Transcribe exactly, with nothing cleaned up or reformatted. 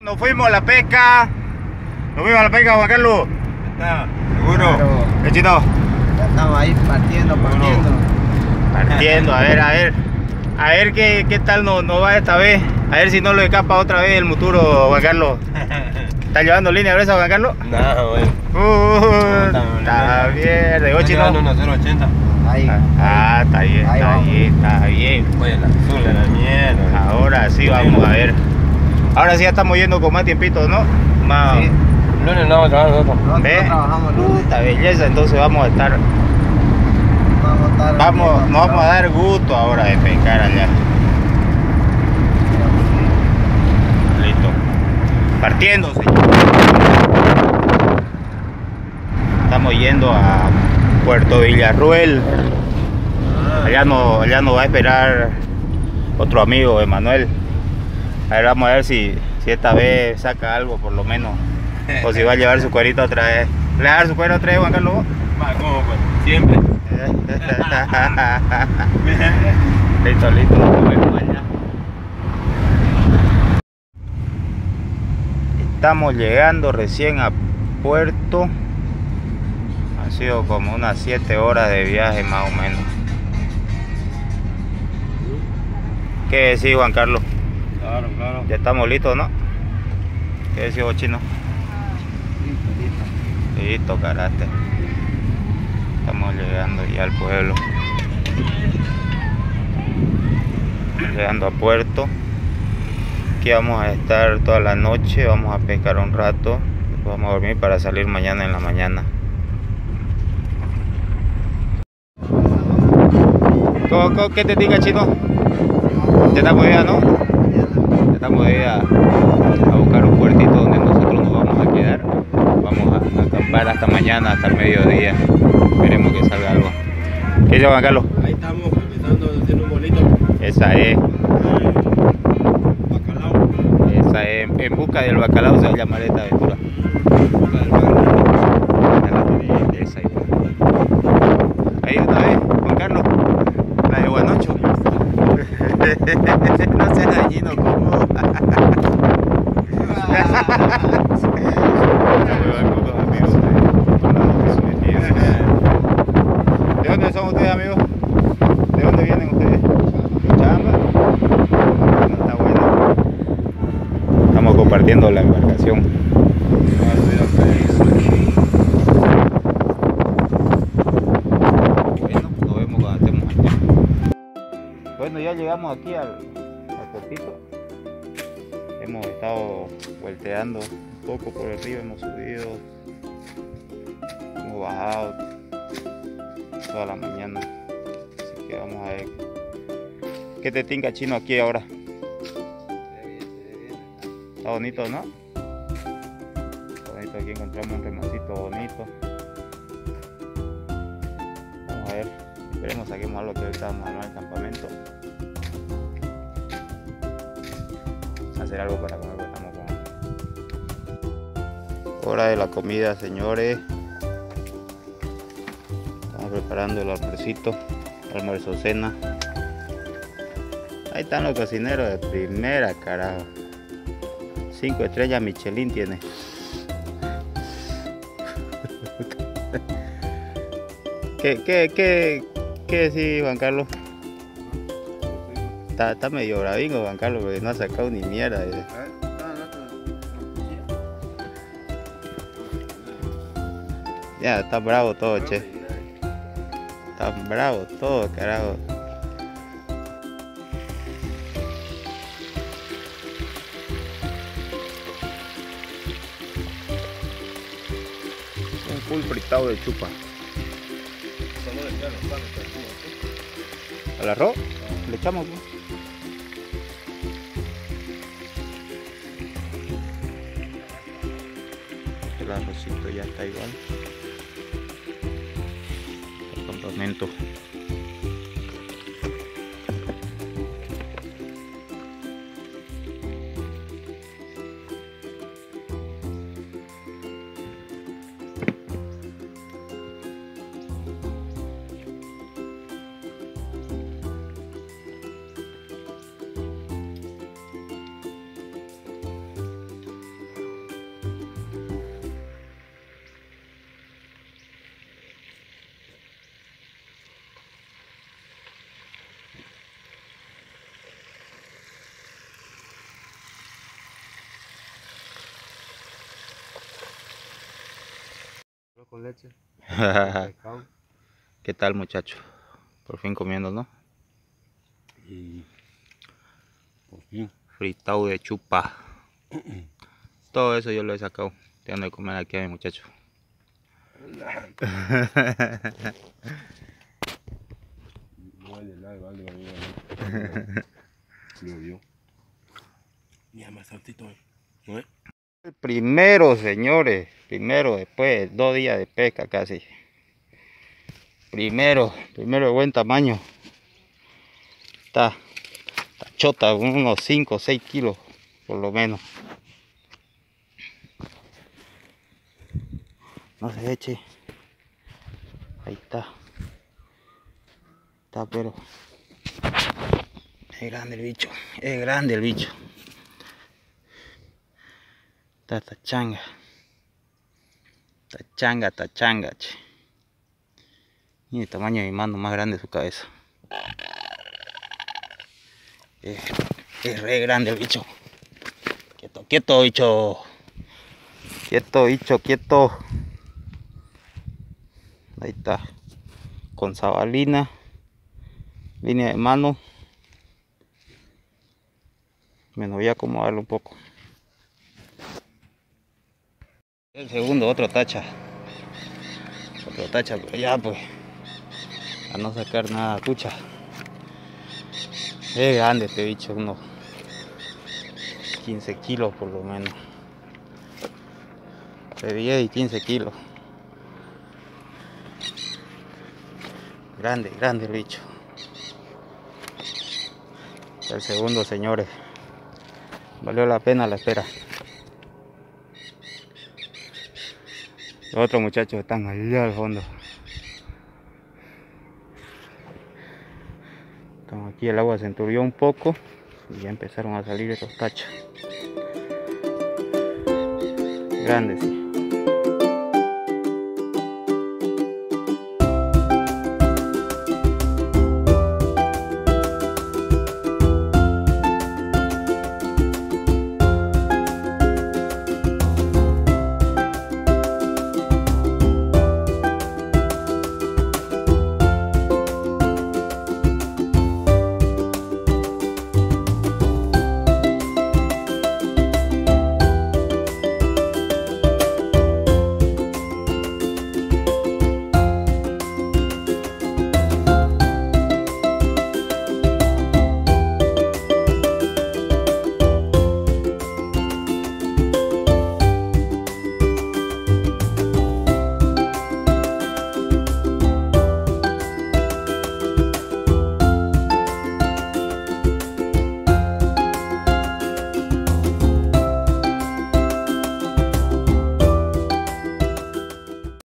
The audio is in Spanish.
Nos fuimos a la pesca. Nos fuimos a la pesca, Juan Carlos. ¿Está seguro? Claro. ¿Qué chino? Ya estamos ahí partiendo, partiendo. Partiendo, a ver, a ver. A ver qué, qué tal nos, nos va esta vez. A ver si no lo escapa otra vez el muturo, Juan Carlos. ¿Está llevando línea gruesa, Juan Carlos? No, güey. Uh, está bien. ¿De ocho no? Una cero ochenta. Ahí. Ah, está bien, Ahí está vamos. bien, está bien. Oye, la azul de la mierda. Ahora sí vamos a ver. Ahora sí ya estamos yendo con más tiempito, ¿no? Más. Sí. Lunes no vamos a trabajar nosotros. Nosotros ¿Ve? trabajamos lunes. Puta belleza, entonces vamos a estar. Vamos a estar Vamos, aquí, nos vamos a dar gusto ahora de pescar allá. Listo. Partiendo, señor. Estamos yendo a Puerto Villarruel. Allá nos, allá nos va a esperar otro amigo, Emanuel. A ver, vamos a ver si, si esta vez saca algo por lo menos. O si va a llevar su cuerito otra vez. ¿Le va a dar su cuero otra vez, Juan Carlos? Más como pues, siempre. Listo, listo. Nos vemos allá. Estamos llegando recién a Puerto. Ha sido como unas siete horas de viaje más o menos. ¿Qué decís, Juan Carlos? Claro, claro. Ya estamos listos, ¿no? ¿Qué decís vos, chino? Listo, listo. Listo, karate. Estamos llegando ya al pueblo. Llegando a Puerto. Aquí vamos a estar toda la noche. Vamos a pescar un rato. Después vamos a dormir para salir mañana en la mañana. ¿Cómo, cómo, ¿Qué te diga, chino? Ya estamos de día, ¿no? Ya estamos de día a buscar un puertito donde nosotros nos vamos a quedar. Vamos a acampar hasta mañana, hasta el mediodía. Esperemos que salga algo. ¿Qué dice Juan Carlos? Ahí estamos empezando a hacer un bonito. Esa es, Bacalao. esa es. En busca del bacalao se va a llamar esta aventura. Busca del bacalao. Ya la tiene, esa igual. Ahí otra vez, Juan Carlos. La de Guanocho. No seas dañino como. ¿De dónde son ustedes, amigos? ¿De dónde vienen ustedes? ¿Chamba? No, está bueno. Estamos compartiendo la embarcación. Bueno, nos vemos cuando estemos allá. Bueno, ya llegamos aquí al, al puertito. Hemos estado volteando un poco por el río, hemos subido, hemos bajado toda la mañana. Así que vamos a ver. ¿Qué te tinca, chino, aquí ahora? Está bonito, ¿no? Está bonito, aquí encontramos un remacito bonito. Vamos a ver, esperemos saquemos algo que ahorita vamos a armar el campamento. Hacer algo para comer, porque estamos con hora de la comida, señores. Estamos preparando el almuercito, almuerzo cena. Ahí están los cocineros de primera, carajo. Cinco estrellas Michelin tiene. ¿Qué, qué, qué, qué decís, Juan Carlos? Está, está medio bravingo, Juan Carlos, porque no ha sacado ni mierda. Eh. Ya, está bravo todo, che. Está bravo todo, carajo. Un full fritado de chupa. ¿Al arroz? Le echamos. ¿No? El arrocito ya está igual. El campamento. con leche. ¿Qué tal, muchacho? Por fin comiendo, ¿no? Y por fin. Fritado de chupa. Todo eso yo lo he sacado. Tengo de comer aquí a mi muchacho. No vale nada, vale, vale, vale. Yo. Ni a más saltito, ¿no es? El primero, señores. Primero, después de dos días de pesca casi. Primero, primero de buen tamaño. Está, está chota, unos cinco o seis kilos, por lo menos. No se eche. Ahí está. Está, pero es grande el bicho. Es grande el bicho. Está esta changa. Esta changa, esta changa, che. Y el tamaño de mi mano, más grande su cabeza. Es, es re grande el bicho. Quieto, quieto, bicho. Quieto, bicho, quieto. Ahí está. Con sabalina. Línea de mano. Me voy a acomodarlo un poco. El segundo, otro tacha. Otro tacha, pero ya pues. A no sacar nada, pucha. Es grande este bicho, unos quince kilos por lo menos. De diez y quince kilos. Grande, grande el bicho. El segundo, señores. Valió la pena la espera. Los otros muchachos están allá al fondo. Estamos aquí, el agua se enturbió un poco y ya empezaron a salir estos tachos. Grandes, sí.